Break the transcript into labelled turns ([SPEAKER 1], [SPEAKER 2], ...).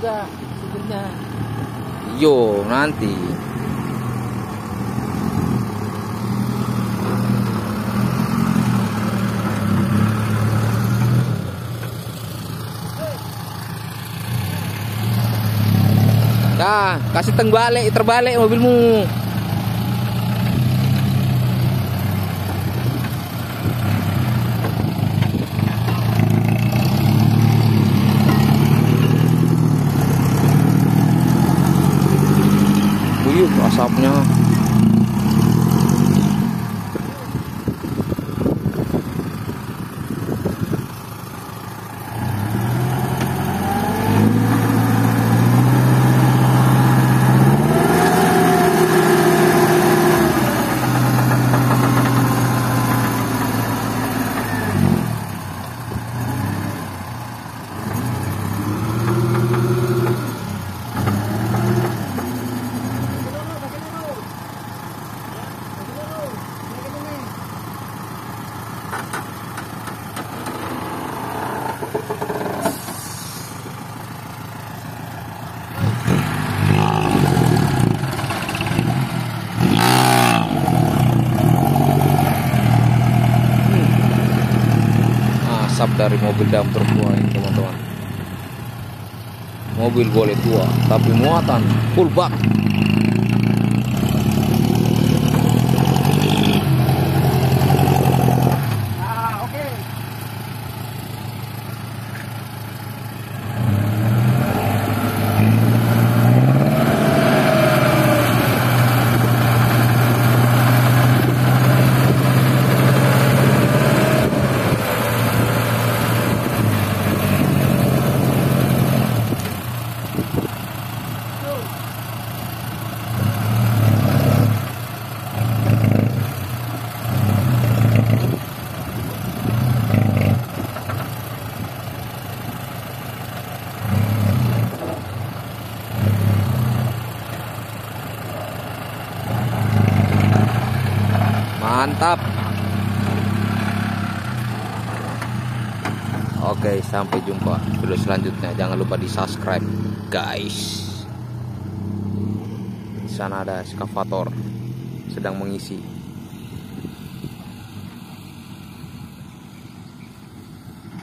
[SPEAKER 1] juga supirnya.
[SPEAKER 2] Yo, nanti. Nah, kasih terbalik mobilmu. Buyuk asapnya. Asap dari mobil dam tua ini teman-teman. Mobil boleh tua tapi muatan full bak. Mantap. Oke, sampai jumpa video selanjutnya. Jangan lupa di subscribe guys. Di sana ada eskavator sedang mengisi.